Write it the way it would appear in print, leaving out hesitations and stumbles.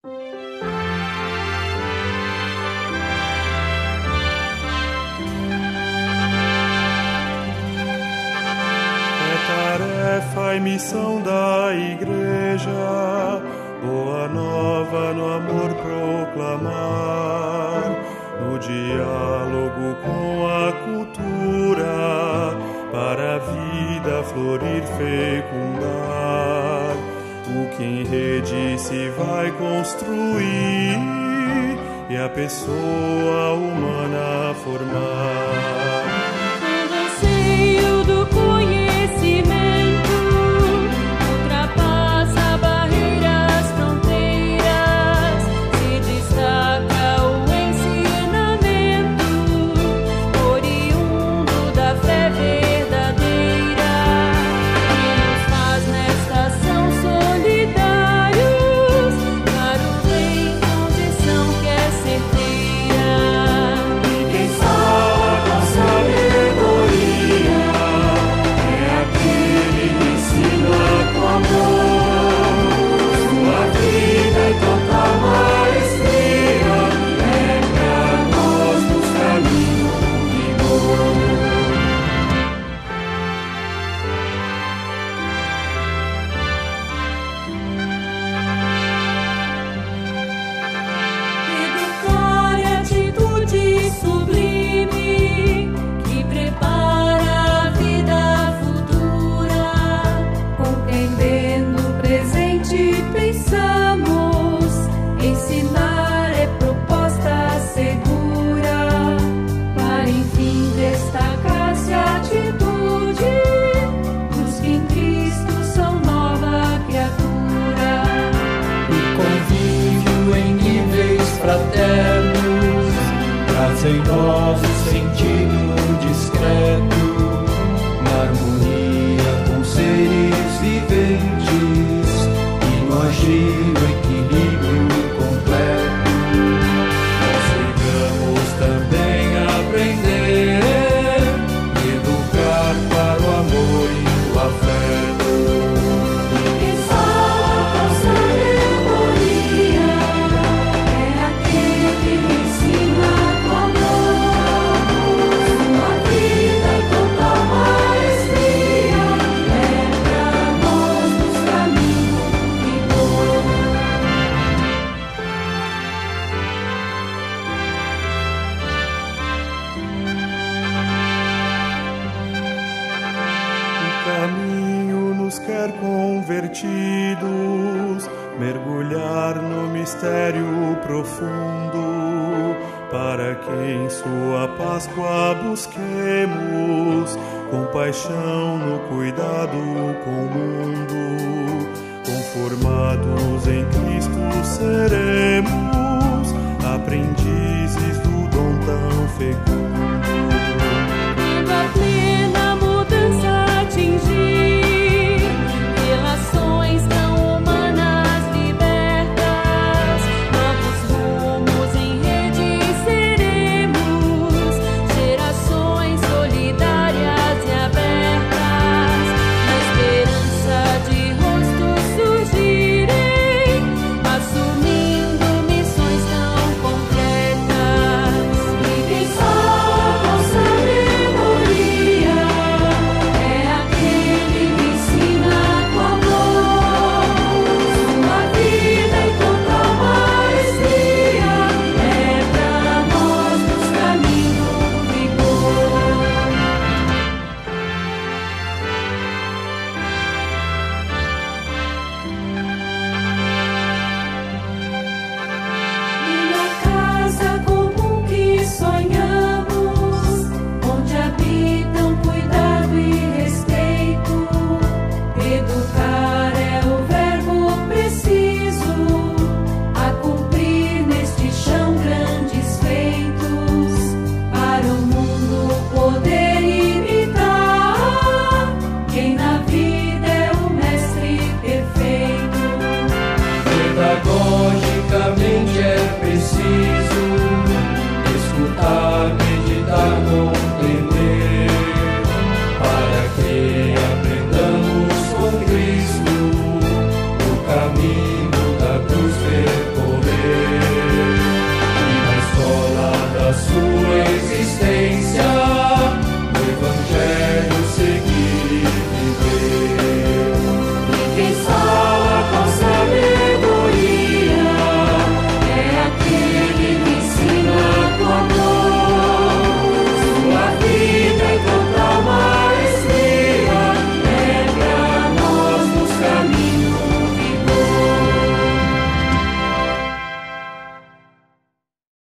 Tarefa e missão da Igreja, boa nova no amor proclamar, no diálogo com a cultura, para a vida florir, fecundar. O que em rede se vai construir e a pessoa humana formar. O anseio do conhecimento ultrapassa barreiras, fronteiras, se destaca o ensinamento oriundo da fé verdadeira, que nos faz nesta ação solidários para o bem, condição que é certeira. E quem fala com sabedoria é aquele que ensina com amor. Sua vida e total maestria é pra nós nos caminhos vigor. Educar é atitude sublime que prepara a vida futura. Compreendendo o presente, pensamos. Ensinar é proposta segura para enfim destacar-se a atitude dos que em Cristo são nova criatura. O convívio em níveis fraternos traz em nós o sentido discreto, na harmonia com seres viventes e no agir o equilíbrio completo. Nós devemos também aprender, educar para o amor e o afeto. Quem fala com sabedoria é aquele que ensina com amor. Sua vida e total maestria é pra nós nos caminhos vigor. O caminho nos quer convertidos, mergulhar no mistério profundo, para que em sua Páscoa busquemos compaixão no cuidado com o mundo, conformados em Cristo